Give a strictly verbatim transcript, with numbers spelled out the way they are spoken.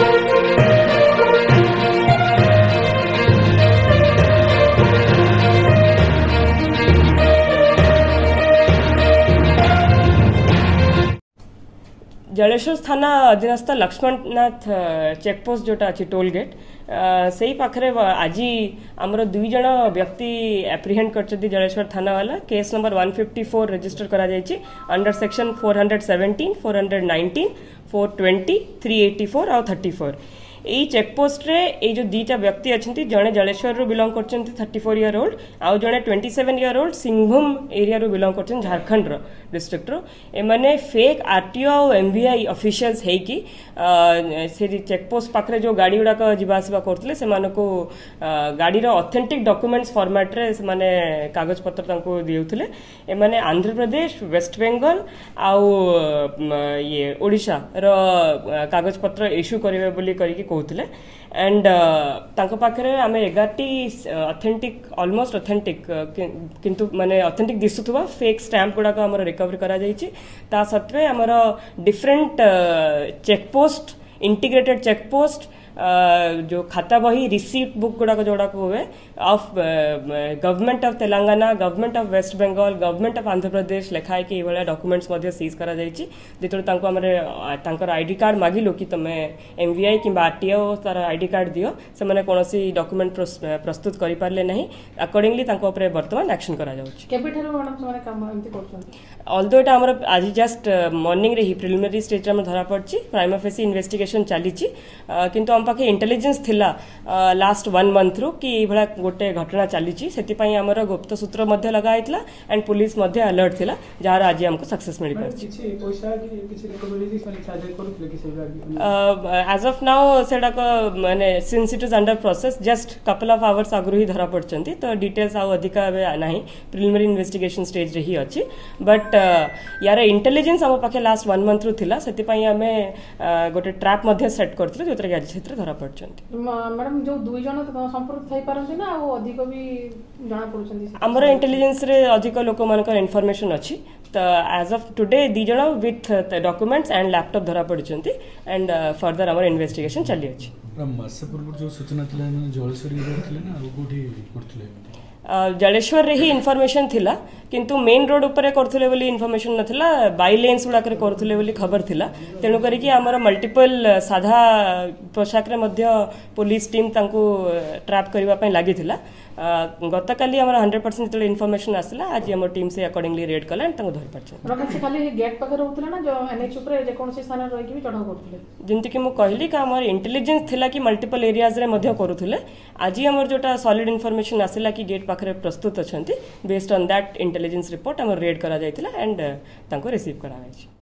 जलेश्वर थाना अधीनस्थ लक्ष्मणनाथ चेकपोस्ट जोटा अच्छी टोल गेट से पाखे आज आमर दुई जन व्यक्ति एप्रिहेंड कर जलेश्वर थाना वाला case number one fifty four register करा जायछि under section four hundred seventeen four hundred nineteen four twenty three eighty four आउ थर्टी फोर यही चेकपोस्ट रे ये जो दीटा व्यक्ति अच्छा जड़े जलेश्वर रू बिलंग कर थर्टी फोर इयर ओल्ड आउ जड़े twenty seven year old Singhbhum area रू बिलंग कर झारखंड रो डिस्ट्रिक्ट रो एमाने फेक आरटीओ और एमवीआई ऑफिशियल्स है कि से चेकपोस्ट पाखरे जो गाड़ी गुड़ाक जावासवा करते से मानको गाड़ी रो ऑथेंटिक डॉक्यूमेंट्स फॉर्मेट रे से माने कागज पत्र तांको दिउथले एमाने आंध्र प्रदेश वेस्ट बंगाल आउ ये ओडिशा रो कागज पत्र इश्यू करिवे बोली करिके कहते एंड तांको पाखरे आमे एगारटी ऑथेंटिक ऑलमोस्ट ऑथेंटिक किंतु माने ऑथेंटिक दिसुथुवा फेक स्टैम्प गुड़ाक हमर रिकवरी करा जायछि ता सत्वे हमर डिफरेंट चेकपोस्ट इंटीग्रेटेड चेकपोस्ट जो खाता बही रिसीप्ट बुक गुड़ाक जोड़ाक हुए of government of Telangana government of West Bengal government of Andhra Pradesh लेखाई कि ये डॉक्यूमेंट्स मध्य सीज करा जायछि जेतों तांको हमरे तांकर आईडी कार्ड मागिलो कि तमे एमवीआई कि आरटीओ तार आईडी कार्ड दियो से माने कोनोसी डॉक्यूमेंट प्रस्तुत करि पारले नहीं अकॉर्डिंगली तांको ऊपर वर्तमान एक्शन करा जाउछि केबेठारो मैडम माने काम एंती करछन ऑल्दो एटा हमर आज जस्ट मॉर्निंग रे ही प्रिलिमिनरी स्टेज रे धरा पड़छि प्राइमा फेसी इन्वेस्टिगेशन चलीछि किंतु हम पाखे इंटेलिजेंस थिला लास्ट वन मंथ रू कि ये गोटे घटना चली से गुप्त सूत्र मध्य लगा होता एंड पुलिस मध्य अलर्ट थिला जार आज हमको सक्सेस मिल पारछि एज ऑफ नाउ सेडा माने since it is under process just couple of hours आगु ही धरा पड़छंती तो डिटेल्स आउ अधिक नाही प्रिलिमिनरी इन्वेस्टिगेशन स्टेज रे ही अछि बट यार इंटेलिजेंस हम पाखे लास्ट वन मंथ रू थिला सेति पई हमें गोटे ट्रैप मध्य सेट करथिले जोतरे आज क्षेत्र धरा पड़छंती मैडम जो दुई जन संपर्क थई पारंती ना आ अधिक भी जाना पड़छंती हमर इंटेलिजेंस रे अधिक लोक मानकर इन्फॉर्मेशन अछि त एज ऑफ टुडे दी जन विथ डॉक्यूमेंट्स एंड लैपटॉप धरा पड़छंती एंड फर्दर हमर इन्वेस्टिगेशन चली अछि मासे पूर्व जो सूचना थिला जलेश्वर रे थिले ना आ कोठी करथिले जलेश्वर रे ही इनफॉरमेशन थिला किंतु मेन रोड ऊपर करथुले बोली इनफॉरमेशन नथिला बाई लेन्स गुड़ा करथुले बोली खबर थिला तेणु करी कि हमर मल्टीपल साधा पोशाक रे मध्य पुलिस टीम तांको ट्रैप करबा पय लागि थिला गतकाली हमर हंड्रेड परसेंट जतले इनफॉरमेशन आसला आज हमर टीम से अकॉर्डिंगली रेड कला एंड तांको धरि परछ रकम से खाली गेट पकर होतला ना जो एनएच ऊपर जे कोन से स्थान रहि कि चढ़ा करथुले जिंति कि मु कहली का हमर इंटेलिजेंस थिला कि मल्टीपल एरियाज रे मध्य करूथुले आज हमर जोटा सॉलिड इनफॉरमेशन आसला कि गेट पाखरे प्रस्तुत अछंती based on that intelligence report हमर रेड करा जायतिला एंड तांको रिसीव करा जायछि।